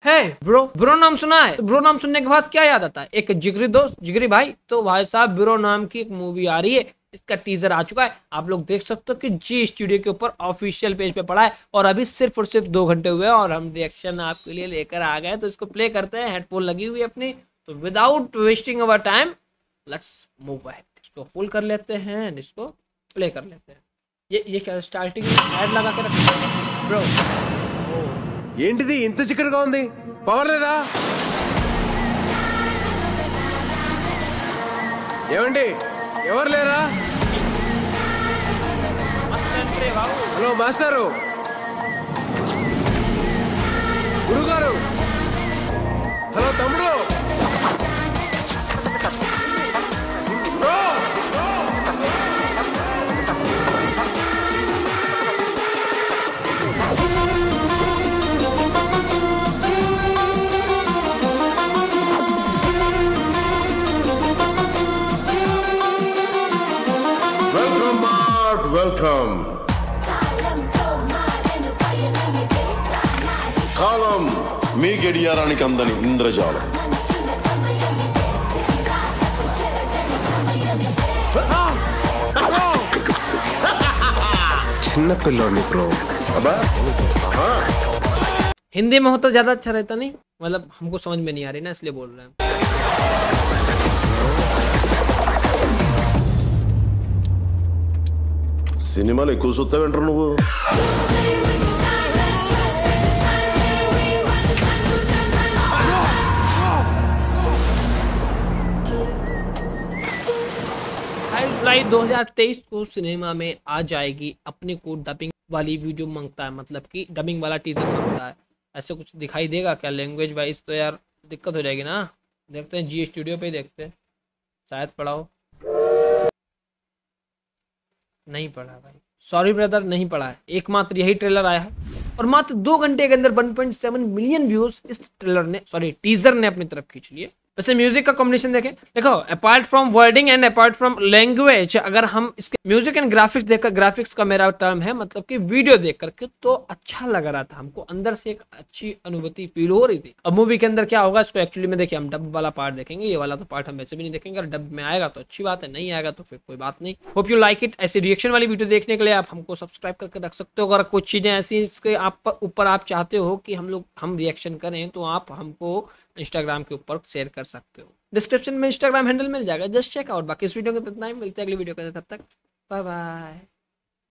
है bro, bro नाम सुना है? तो ब्रो नाम सुनने के बाद क्या याद आता है? एक जिगरी दोस्त, जिगरी भाई। तो भाई साहब ब्रो नाम की एक मूवी आ रही है, इसका टीजर आ चुका है, आप लोग देख सकते हो कि जी स्टूडियो के ऊपर ऑफिशियल पेज पे पड़ा है। और अभी सिर्फ और सिर्फ 2 घंटे हुए हैं और हम रिएक्शन आपके लिए लेकर आ गए। तो इसको प्ले करते हैं, हेडफोन लगी हुई है अपनी। तो without wasting our time let's move ahead. इसको फुल कर लेते हैं, इसको प्ले कर लेते हैं। ये क्या स्टार्टिंग में ऐड लगा के रखा ब्रो? ఏంటిది ఇంత చిక్కడగా ఉంది? పవర్ లేదా? ఏమండి, ఎవరు లేరా? హలో మాస్టరు, గురుగారు, హలో తమ్ముడు. వెల్కమ్. కాలం మీ గడియారానికి అందని ఇంద్రజాలం. చిన్న పిల్లోని బ్రో. అబ్బా हिंदी में हो तो ज्यादा अच्छा रहता नहीं? मतलब हमको समझ में नहीं आ रही ना, इसलिए बोल रहे हैं। సినిమాలు ఎక్కువ చూస్తావేంటారు నువ్వు? जुलाई 2023 को सिनेमा में आ जाएगी। अपने को डबिंग वाली वीडियो मांगता है, मतलब कि डबिंग वाला टीजर मांगता है। ऐसे कुछ दिखाई देगा क्या लैंग्वेज वाइज? तो यार दिक्कत हो जाएगी ना। देखते हैं जी स्टूडियो पे, देखते हैं शायद पढ़ा हो। नहीं पढ़ा भाई, सॉरी ब्रदर, नहीं पढ़ा है। एकमात्र यही ट्रेलर आया है और मात्र 2 घंटे के अंदर 1.7 मिलियन व्यूज इस ट्रेलर ने, सॉरी टीजर ने अपनी तरफ खींच लिए। वैसे म्यूजिक का कॉम्बिनेशन देखें, देखो apart from wording and apart from language, अगर हम इसके म्यूजिक एंड ग्राफिक्स देखकर, ग्राफिक्स का मेरा टर्म है मतलब कि वीडियो देख करके, तो अच्छा लग रहा था हमको, अंदर से एक अच्छी अनुभूति फील हो रही थी। अब मूवी के अंदर क्या होगा इसको एक्चुअली में देखिए, हम डब वाला पार्ट देखेंगे, ये वाला तो पार्ट हम वैसे भी नहीं देखेंगे। अगर डब में आएगा तो अच्छी बात है, नहीं आएगा तो फिर कोई बात नहीं। Hope you like it. ऐसी रिएक्शन वाली वीडियो देखने के लिए आप हमको सब्सक्राइब करके रख सकते हो। अगर कुछ चीजें ऐसी इसके आप ऊपर आप चाहते हो कि हम रिएक्शन करें, तो आप हमको इंस्टाग्राम के ऊपर शेयर कर सकते हो। डिस्क्रिप्शन में इंस्टाग्राम हैंडल मिल जाएगा, जस्ट चेक आउट। बाकी इस वीडियो के इतना ही, मिलते हैं अगली वीडियो के, तब तक बाय बाय।